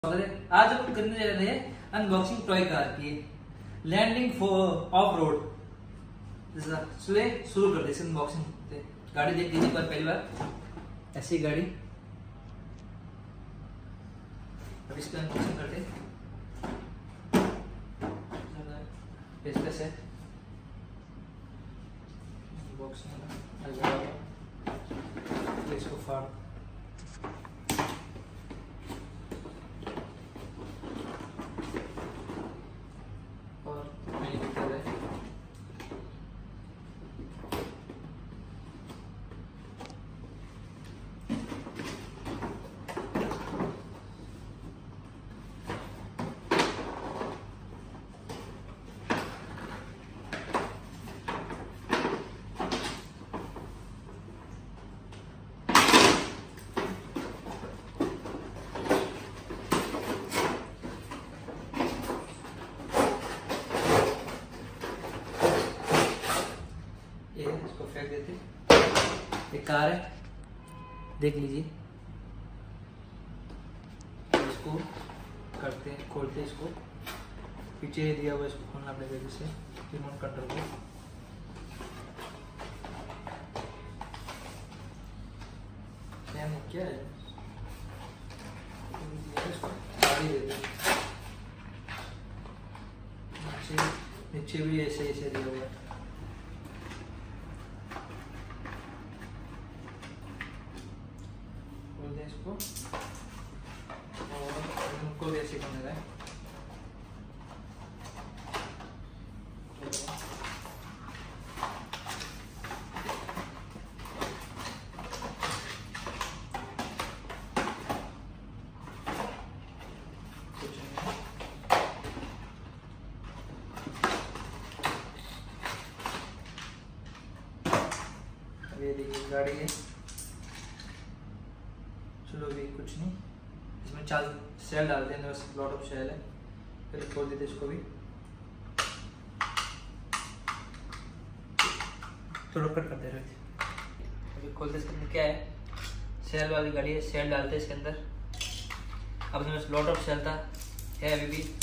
आज हम करने जा रहे हैं अनबॉक्सिंग टॉय कार की लैंडिंग ऑफ रोड। चलिए शुरू करते हैं अनबॉक्सिंग। गाड़ी देख लीजिए पर पहली बार ऐसी गाड़ी। अब इसका अनबॉक्सिंग करते पेचकस है अनबॉक्सिंग। इसको फाड़ इसको फेंक देते। एक कार है, देख लीजिए। इसको करते हैं, खोलते हैं इसको। पीछे दिया हुआ, इसको खोलना पड़ेगा जैसे रिमोट कंट्रोल को। क्या है इसको देते। नीचे भी ऐसे ऐसे दिया हुआ है। इसको और उनको ऐसे करने का है। ये देखिए गाड़ी है। चलो अभी कुछ नहीं, इसमें 4 सेल डालते हैं। लॉट ऑफ सेल है। पहले खोल देते इसको भी, थोड़ा कट कर दे रहे थे। अभी खोलते इसके अंदर क्या है। सेल वाली गाड़ी है, सेल डालते हैं इसके अंदर। अब इसमें लॉट ऑफ सेल था है अभी भी।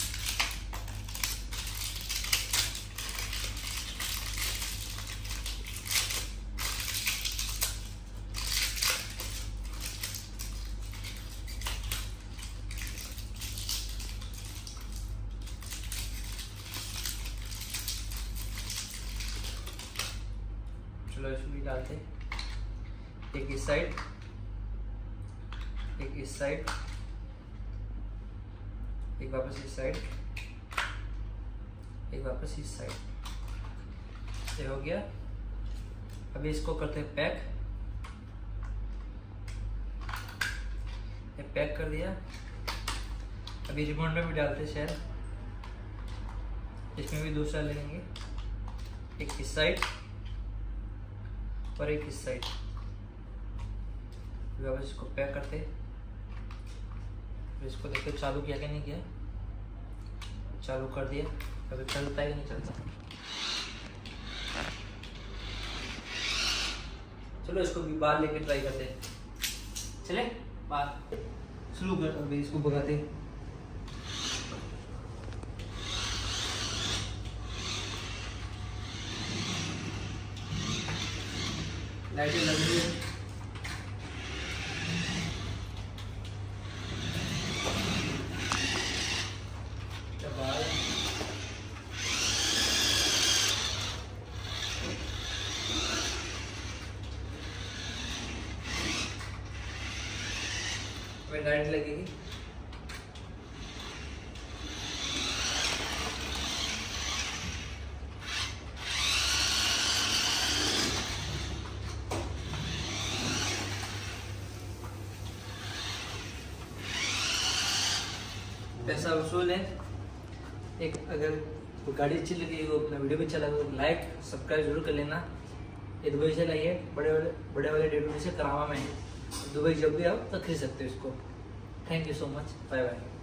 चलो इसको भी डालते। एक इस साइड, एक इस साइड, एक वापस इस साइड, एक वापस इस साइड। ये हो गया। अभी इसको करते हैं पैक। ये पैक कर दिया। अभी रिमोट में भी डालते हैं शेल। इसमें भी 2 शेल लेंगे, एक इस साइड और एक इस साइड। वापस इसको पैक करते। इसको देखते चालू किया कि नहीं किया। चालू कर दिया। अभी चलता है कि नहीं चलता। चलो इसको भी बाहर लेके ट्राई करते हैं। चले बाहर शुरू कर। अभी इसको भगाते। लाइटें लग रही है। लाइट लगेगी। पैसा वसूल है। एक अगर गाड़ी अच्छी लगी हो, अपना वीडियो भी अच्छा लगे तो लाइक सब्सक्राइब जरूर कर लेना। ये दुबई से लाइए, बड़े वाले डेट से करामा में है। दुबई जब भी आओ तो खरीद सकते हो इसको। Thank you so much. Bye bye.